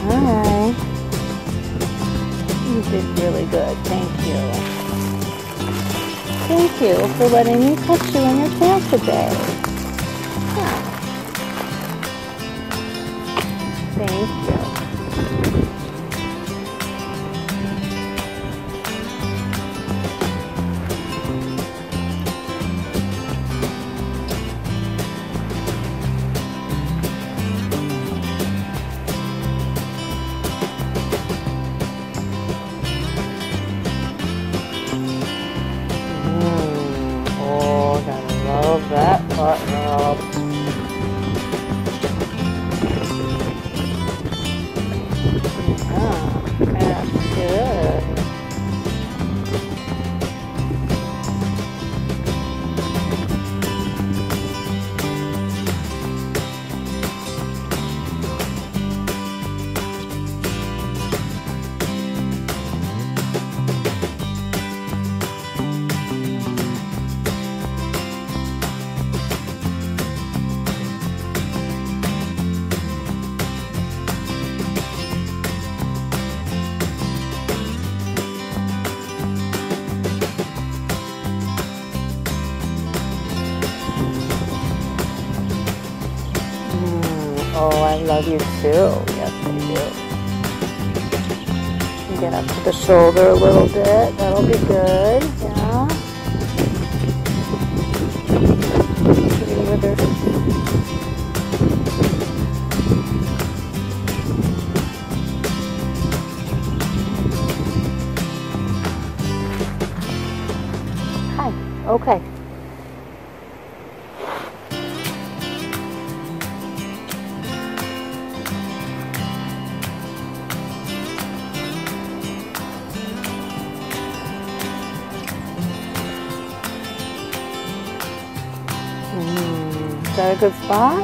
Alright. You did really good. Thank you. Thank you for letting me touch you in your tail today. Yeah. Thank you. Love that butt rub. That's good. Oh, I love you too. Yes, I do. Get up to the shoulder a little bit. That'll be good. Yeah. Getting with her. Hi. Okay. Is that a good spot?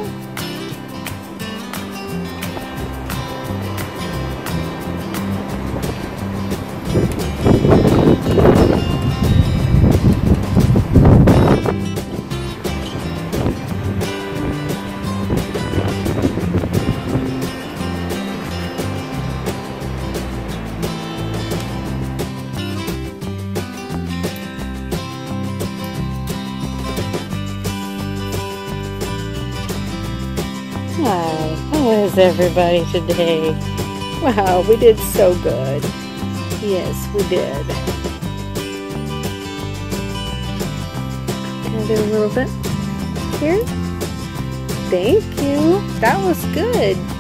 Hi, how is everybody today? Wow, we did so good. Yes, we did. Can I do a little bit here? Thank you. That was good.